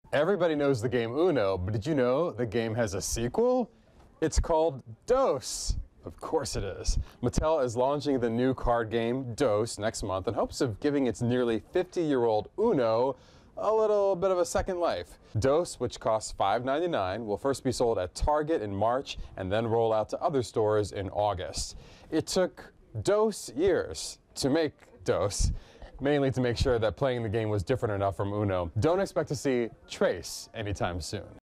Everybody knows the game Uno, but did you know the game has a sequel? It's called Dos. Of course it is. Mattel is launching the new card game Dos next month in hopes of giving its nearly 50-year-old Uno a little bit of a second life. Dos, which costs $5.99, will first be sold at Target in March and then roll out to other stores in August. It took Dos years to make Dos, mainly to make sure that playing the game was different enough from Uno. Don't expect to see Trace anytime soon.